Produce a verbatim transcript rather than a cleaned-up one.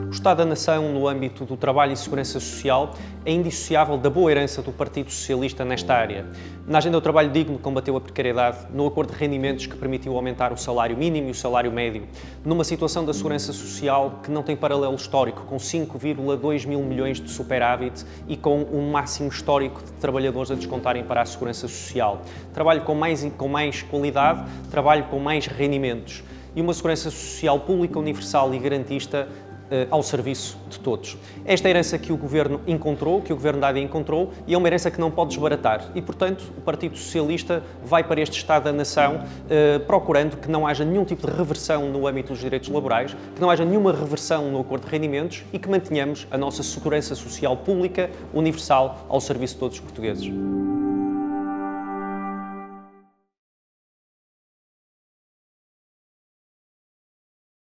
O Estado da Nação, no âmbito do trabalho e segurança social, é indissociável da boa herança do Partido Socialista nesta área. Na agenda do trabalho digno, combateu a precariedade, no acordo de rendimentos que permitiu aumentar o salário mínimo e o salário médio, numa situação da segurança social que não tem paralelo histórico, com cinco vírgula dois mil milhões de superávit e com um máximo histórico de trabalhadores a descontarem para a segurança social. Trabalho com mais, com mais qualidade, trabalho com mais rendimentos e uma segurança social pública, universal e garantista ao serviço de todos. Esta é a herança que o Governo encontrou, que o Governo da A D encontrou, e é uma herança que não pode desbaratar. E, portanto, o Partido Socialista vai para este Estado da Nação eh, procurando que não haja nenhum tipo de reversão no âmbito dos direitos laborais, que não haja nenhuma reversão no acordo de rendimentos e que mantenhamos a nossa segurança social pública, universal, ao serviço de todos os portugueses.